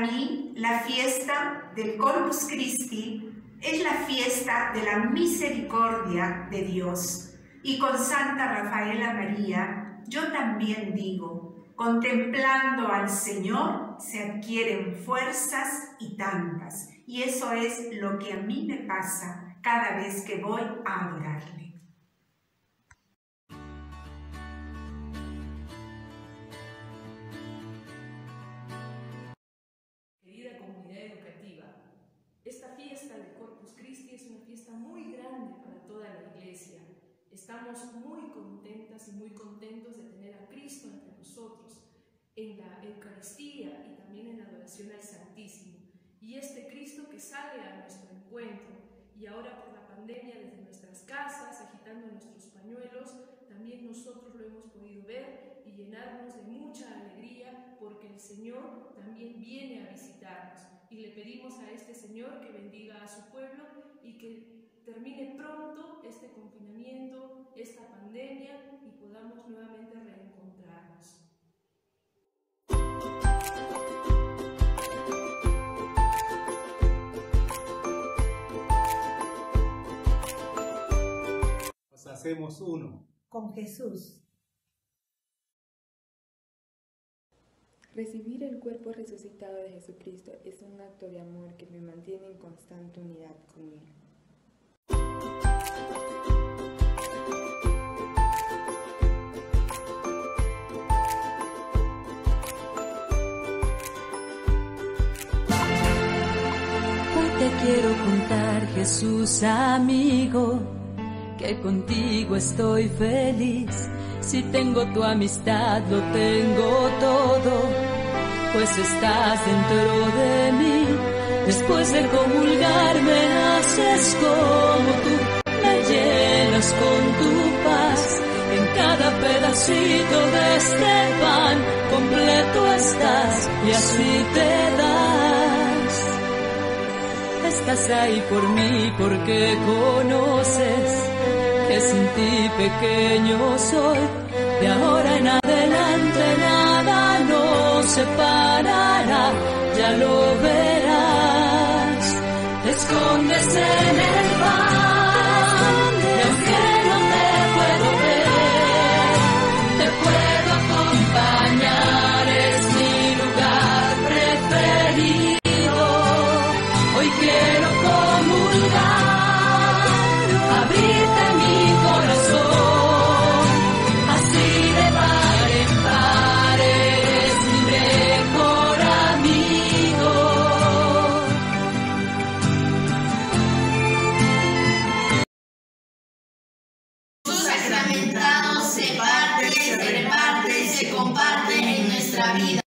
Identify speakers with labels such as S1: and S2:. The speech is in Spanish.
S1: mí, la fiesta del Corpus Christi es la fiesta de la misericordia de Dios. Y con Santa Rafaela María, yo también digo, contemplando al Señor se adquieren fuerzas y tantas. Y eso es lo que a mí me pasa cada vez que voy a adorarle.
S2: Querida comunidad educativa, esta fiesta de Corpus Christi es una fiesta muy grande para toda la Iglesia. Estamos muy contentas y muy contentos de tener a Cristo entre nosotros en la Eucaristía y también en la adoración al Santísimo. Y este Cristo que sale a nuestro encuentro y ahora por la pandemia desde nuestras casas, agitando nuestros pañuelos, también nosotros lo hemos podido ver y llenarnos de mucha alegría porque el Señor también viene a visitarnos. Y le pedimos a este Señor que bendiga a su pueblo y que termine pronto este confinamiento, esta pandemia y podamos nuevamente reencontrarnos.
S3: Nos hacemos uno
S4: con Jesús.
S5: Recibir el cuerpo resucitado de Jesucristo es un acto de amor que me mantiene en constante unidad con Él.
S6: Hoy te quiero contar, Jesús amigo, que contigo estoy feliz. Si tengo tu amistad, lo tengo todo, pues estás dentro de mí. Después de comulgar me haces como tú, me llenas con tu paz. En cada pedacito de este pan completo estás y así te das. Estás ahí por mí porque conoces que sin ti pequeño soy. De ahora en adelante nada nos separará, ya lo verás. Te escondes en el pan, y aunque no te puedo ver, te puedo acompañar, es mi lugar preferido. Hoy quiero comulgar, abrirte mi corazón, así de par en par eres mi mejor amigo.
S7: Sus sacramentados se parten, se reparten, se comparten en nuestra vida.